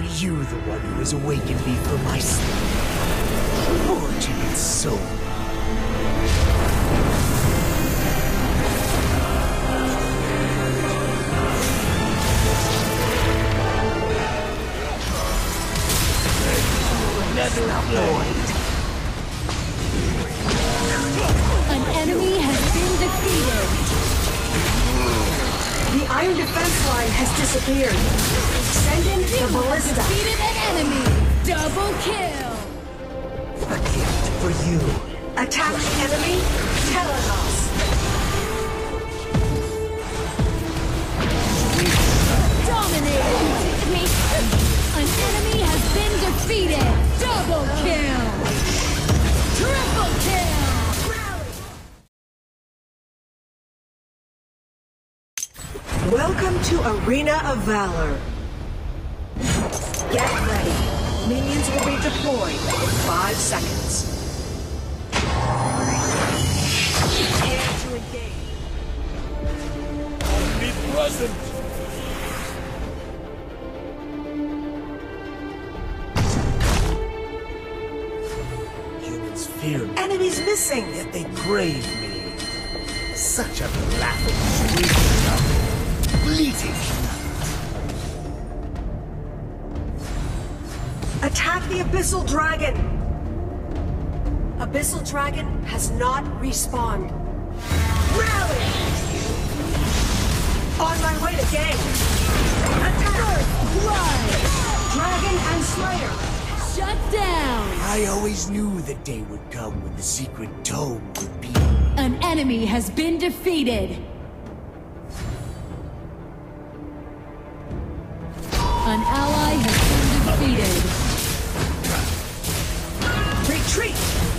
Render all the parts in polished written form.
Are you the one who has awakened me from my sleep? Fortunate soul. An enemy has been defeated. The iron defense line has disappeared. Send in the ballista. Defeated an enemy. Double kill. A gift for you. Attack the enemy. Telenos. Dominated. An enemy has been defeated. Double kill. Triple kill. Welcome to Arena of Valor. Get ready. Minions will be deployed in 5 seconds. Prepare to engage. Omnipresent. Humans fear me, Enemies missing. yet they crave me. Such a laughable sweet, fleeting. Attack the Abyssal Dragon. Abyssal Dragon has not respawned. Rally! On my way to gang. Attack! Blood. Dragon and Slayer. Shut down. I always knew the day would come when the secret tome would be. An enemy has been defeated. An ally has been defeated. Retreat!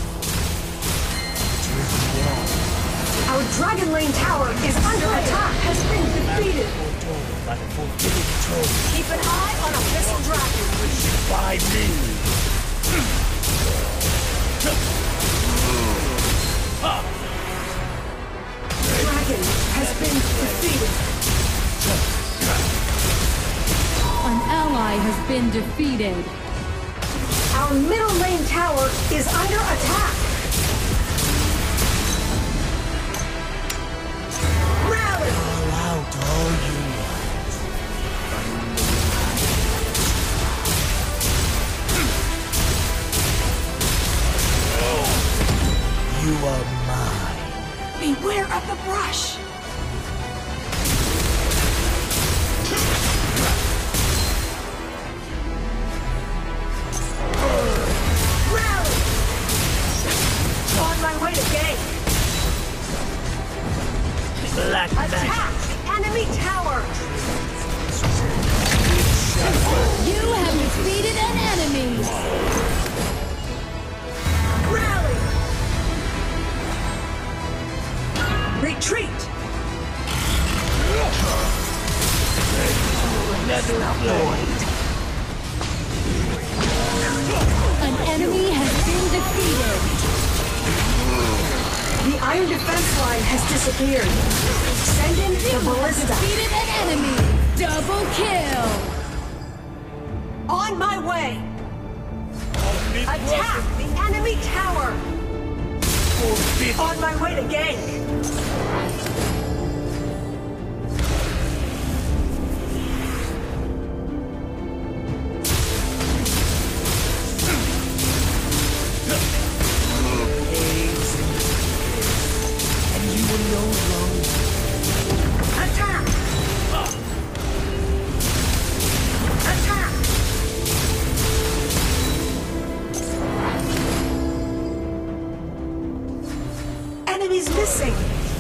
Our Dragon Lane tower is under attack. Has been defeated. Foretold by the forbidden tome Keep an eye on Abyssal Dragon. by me. Dragon has been defeated. An ally has been defeated. Our middle lane tower is under attack. Rally! All out all you want. You are mine. Beware of the brush. Rally! On my way to gang. Black Attack the enemy tower. You have defeated an enemy. Rally! Retreat! An enemy has been defeated. The iron defense line has disappeared. Send in the ballista. Defeated an enemy. Double kill. On my way! Attack the enemy tower! On my way to gank! And you will no longer. Attack! Attack! Enemies missing!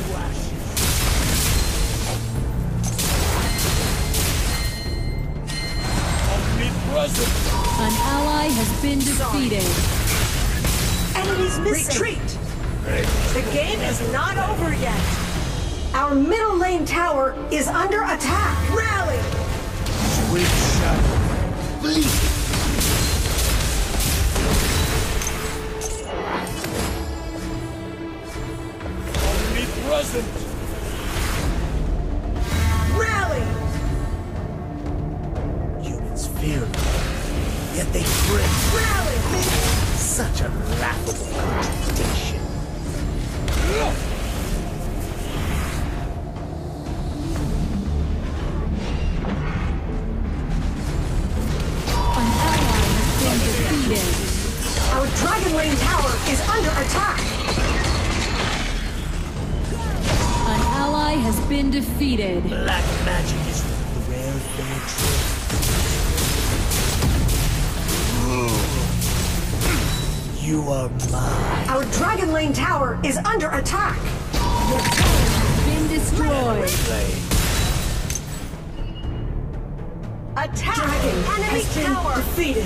Omnipresent. An ally has been defeated. Enemies missing! Retreat! The game is not over yet! Our middle lane tower is under attack! Rally! Sweet shadow. Fleet. Omnipresent. Rally! Humans fear me, Yet they cringe. Rally! Such a laughable contradiction. An ally has been defeated. Our Dragon Lane tower is under attack! An ally has been defeated. Black magic is one of the rare fair traits. You are mine. Our Dragon Lane tower is under attack! Your tower has been destroyed. Attack! Dragon has been defeated!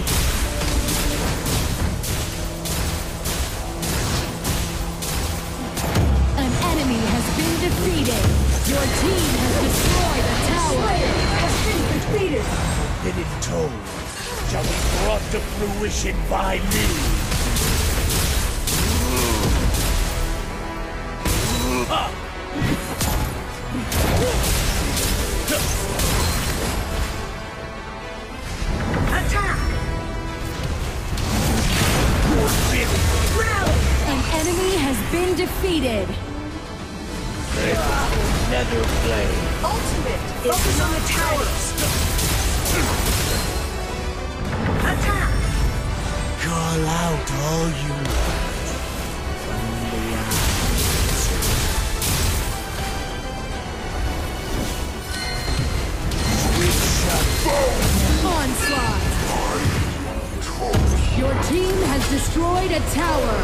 An enemy has been defeated. Your team has destroyed a tower. Slayer has been defeated! Forbidden tone shall be brought to fruition by me. Attack! Rally! An enemy has been defeated. Nether flame. Ultimate! Focus on the towers! Attack! Call out all you want. Only Onslaught. Your team has destroyed a tower.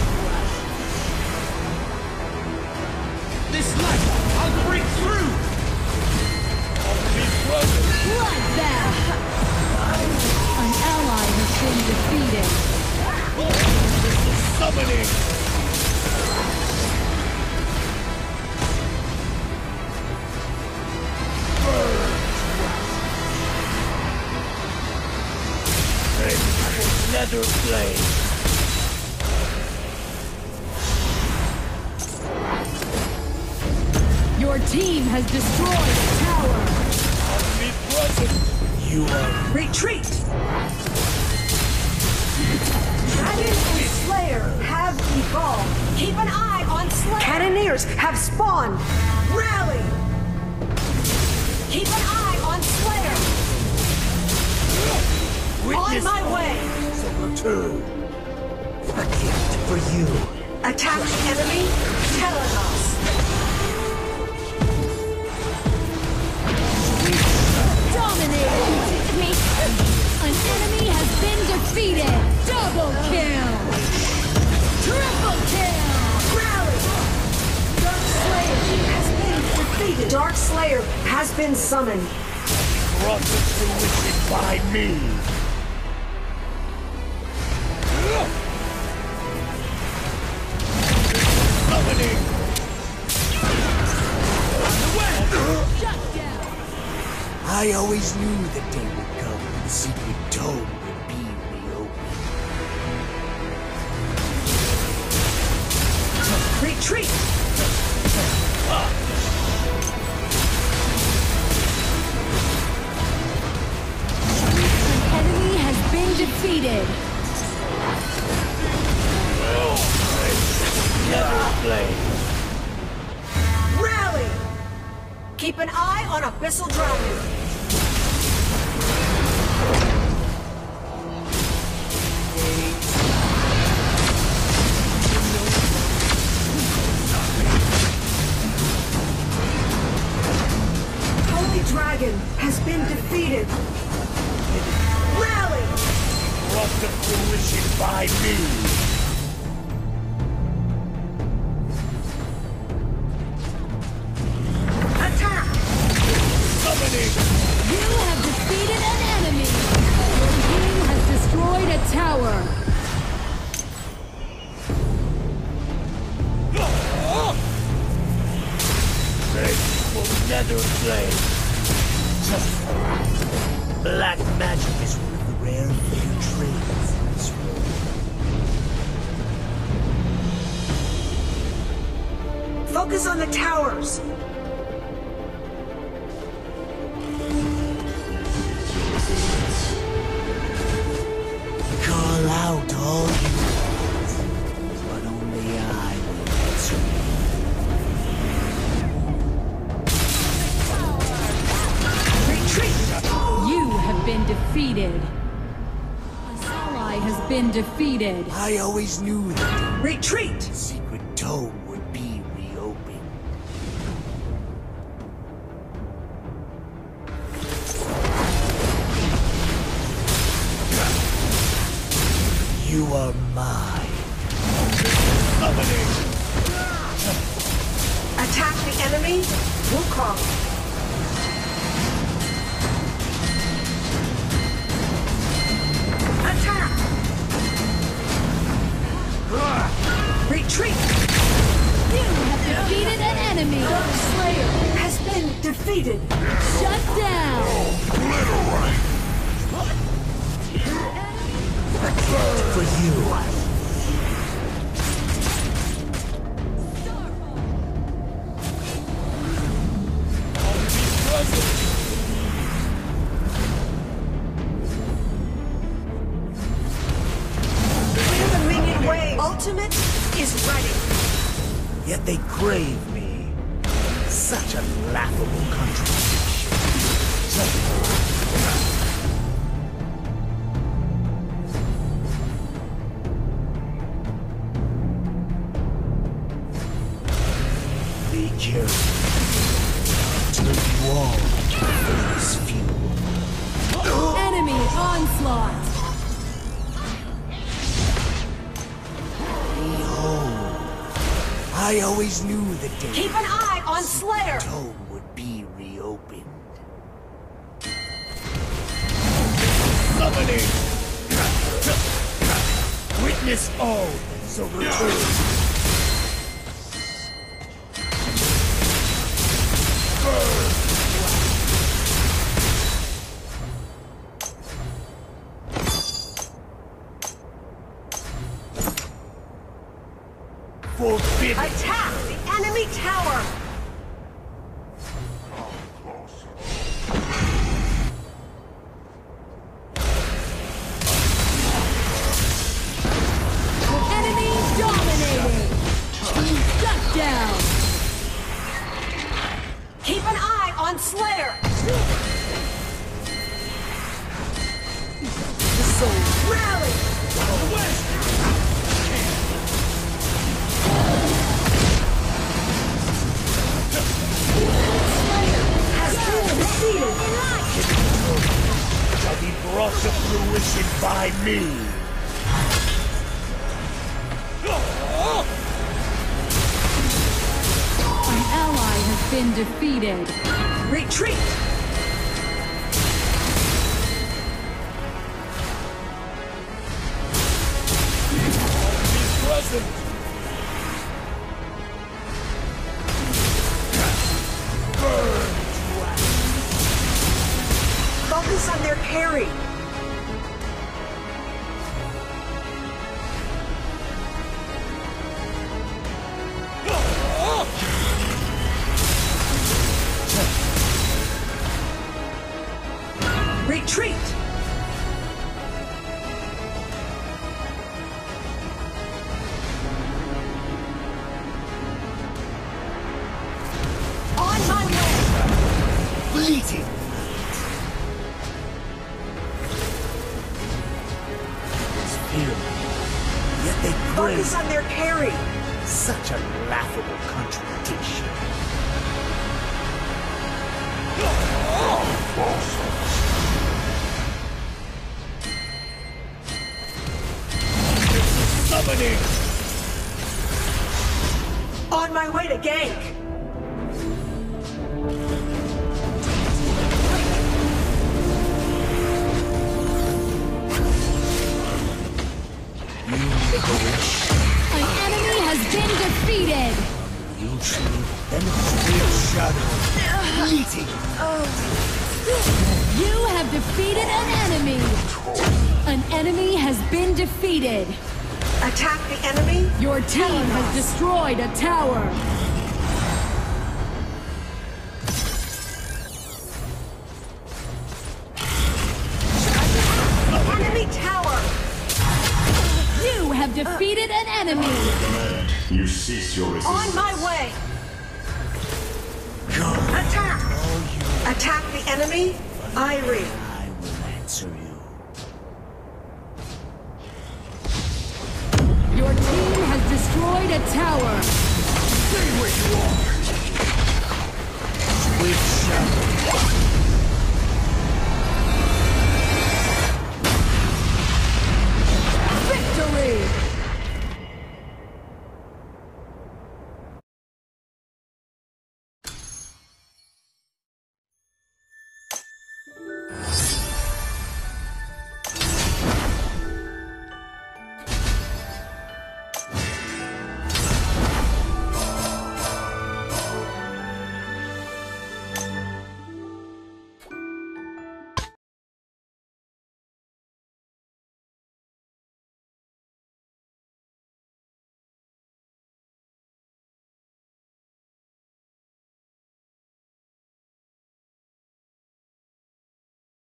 This light, I'll break through! Only brothers! Bloodbath. An ally has been defeated. Summoning! Nether flame! Your team has destroyed a tower. Omnipresent! You are... Retreat! Dragon and Slayer have evolved. Keep an eye on Slayer! Cannoneers have spawned! Rally! Keep an eye on Slayer! Witness On my way! return. A gift for you. Attack the enemy, Telenos! Dominated. An enemy has been defeated. Double kill. Triple kill. Rally! Dark Slayer has been defeated. Dark Slayer has been summoned. Brought to fruition by me. Summoning. Shut down. I always knew the day would come when the secret tome would be reopened. Retreat! An enemy has been defeated. Nether flame. Rally! Keep an eye on Abyssal Dragon. Holy Dragon has been defeated. Rally! Brought to fruition by me. Attack! Summoning. You have defeated an enemy. Your team has destroyed a tower. Vengeful Nether flame. Black magic is one of the rare fair traits in this world. Focus on the towers. been defeated. An ally has been defeated. I always knew that Retreat! the secret dome would be reopened. You are mine. Summoning. Attack the enemy, Wukong. Attack! Retreat! You have defeated an enemy. Dark Slayer has been defeated. Shut down. For you. Clear the minion wave. Ultimate is ready. Yet they crave me. Such a laughable contradiction. Be careful. Turn you all into this fuel. Enemy onslaught. Behold. I always knew the day Keep an eye on Slayer. the dome would be reopened. Summoning! Witness all so return. Forbidden! Attack the enemy tower. Enemy dominating. Shut down. Keep an eye on Slayer. Rally. Has been defeated. Shall be brought to fruition by me. An ally has been defeated. Retreat. Present. Focus on their carry. Retreat. On my way. Fleeting. It's fear. Yet they Focus crave on their carry. such a laughable contradiction. Summoning! On my way to gank. You make a wish. An enemy has been defeated. You truly demonstrate shadow. Fleeting. You have defeated an enemy. An enemy has been defeated. Attack the enemy. Your team has destroyed a tower. Enemy tower. You have defeated an enemy. You cease your resistance. On my way. Come, Attack. all you Attack the enemy. Irie. I will answer you. Your team has destroyed a tower. Stay where you are! Sweet shadow.